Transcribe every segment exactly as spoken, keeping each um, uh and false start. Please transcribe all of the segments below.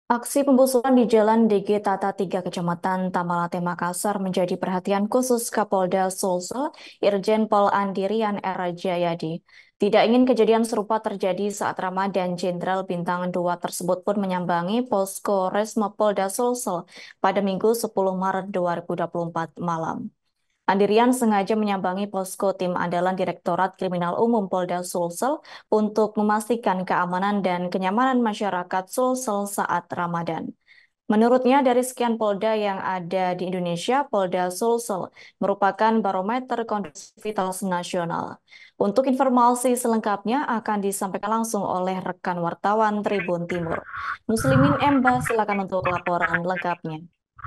Aksi pembusukan di Jalan D G Tata tiga Kecamatan Tamalate, Makassar menjadi perhatian khusus Kapolda Sulsel, Irjen Pol Andirian R. Jayadi. Tidak ingin kejadian serupa terjadi saat Ramadan, Jenderal Bintang dua tersebut pun menyambangi posko Resmo Polda Sulsel pada Minggu sepuluh Maret dua ribu dua puluh empat malam. Andirian sengaja menyambangi posko tim andalan Direktorat Kriminal Umum Polda Sulsel untuk memastikan keamanan dan kenyamanan masyarakat Sulsel saat Ramadan. Menurutnya, dari sekian Polda yang ada di Indonesia, Polda Sulsel merupakan barometer kondusivitas nasional. Untuk informasi selengkapnya akan disampaikan langsung oleh rekan wartawan Tribun Timur. Muslimin Emba, silakan untuk laporan lengkapnya.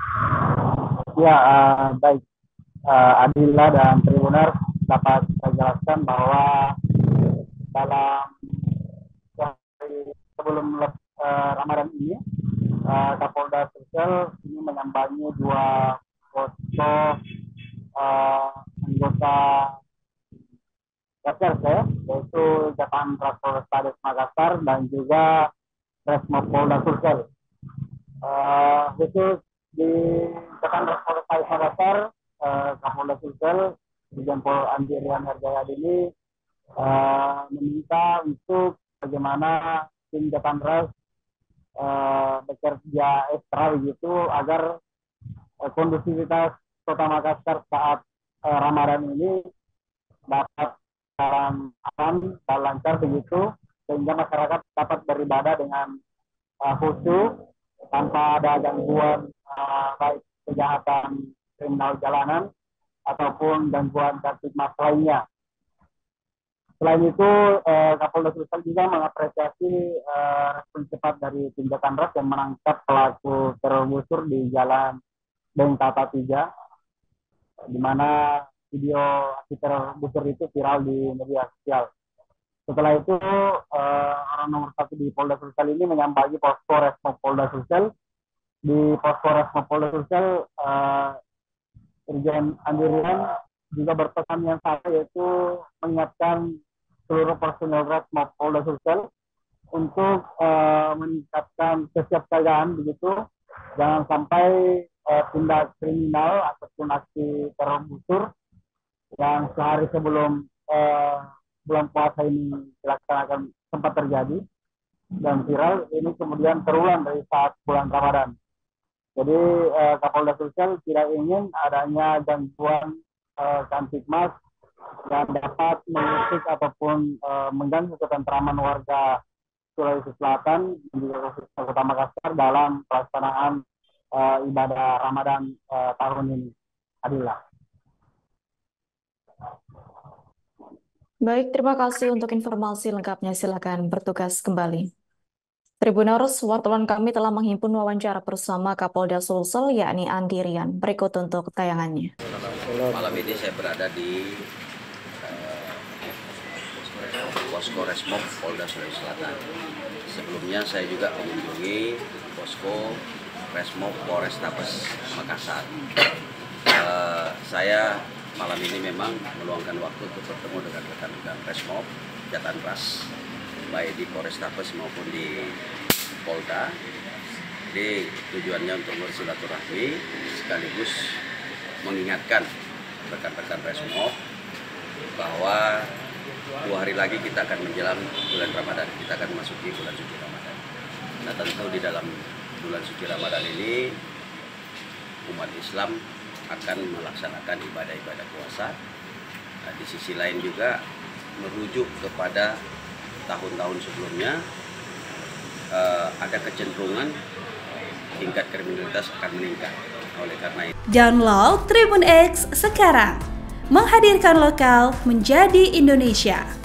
Ya, uh, baik. Uh, Adila dan Tribuner dapat saya jelaskan bahwa dalam hari sebelum uh, Ramadan ini, uh, Kapolda Sulsel ini menyambangi dua posko uh, anggota Reserse, yaitu Jatan Ras Polrestabes Makassar dan juga Resmo Polda Sulsel. Uh, khusus di Jatan Ras Polrestabes Makassar, Uh, Kapolda Sulsel, Irjen Pol Andirian R. Jayadi ini uh, meminta untuk bagaimana tim Jatanras uh, bekerja ekstra begitu agar uh, kondusivitas Kota Makassar saat uh, Ramadan ini dapat dalam aman dan lancar begitu, sehingga masyarakat dapat beribadah dengan uh, khusyuk tanpa ada gangguan uh, baik kejahatan kriminal jalanan ataupun gangguan kamtibmas lainnya. Selain itu, eh, Kapolda Sulsel juga mengapresiasi eh, respon cepat dari tim Jatanras yang menangkap pelaku teror busur di Jalan D G Tata tiga, di mana video aksi teror busur itu viral di media sosial. Setelah itu, eh, orang nomor satu di Polda Sulsel ini menyambangi posko Resmo Polda Sulsel. Di posko Resmo Polda Sulsel, eh, Irjen Andirian juga berpesan yang sama, yaitu mengingatkan seluruh personel Resmo Polda Sulsel untuk uh, meningkatkan kesiapsiagaan begitu, jangan sampai uh, tindak kriminal ataupun aksi teror busur yang sehari sebelum uh, bulan puasa ini dilaksanakan sempat terjadi dan viral, ini kemudian terulang dari saat bulan Ramadan. Jadi eh, Kapolda Sulsel tidak ingin adanya gangguan eh, kamtibmas yang dapat mengusik ataupun eh, mengganggu ketentraman warga Sulawesi Selatan dan juga Kota Makassar dalam pelaksanaan eh, ibadah Ramadan eh, tahun ini. Adillah. Baik, terima kasih untuk informasi lengkapnya. Silakan bertugas kembali. Tribuners, wartawan kami telah menghimpun wawancara bersama Kapolda Sulsel, yakni Andirian. Berikut untuk tayangannya. Malam ini saya berada di uh, posko Resmo Polda Sulawesi Selatan. Sebelumnya saya juga mengunjungi posko Resmo Polrestabes Makassar. Uh, saya malam ini memang meluangkan waktu untuk bertemu dengan rekan-rekan Resmo Jatanras, baik di Polrestabes maupun di Polda. Jadi tujuannya untuk bersilaturahmi sekaligus mengingatkan rekan-rekan Resmo bahwa dua hari lagi kita akan menjelang bulan Ramadan, kita akan memasuki bulan suci Ramadan. Nah, tentu di dalam bulan suci Ramadan ini umat Islam akan melaksanakan ibadah-ibadah puasa. Nah, di sisi lain juga merujuk kepada tahun-tahun sebelumnya, uh, ada kecenderungan tingkat kriminalitas akan meningkat. Oleh karena itu, download Tribun X sekarang, menghadirkan lokal menjadi Indonesia.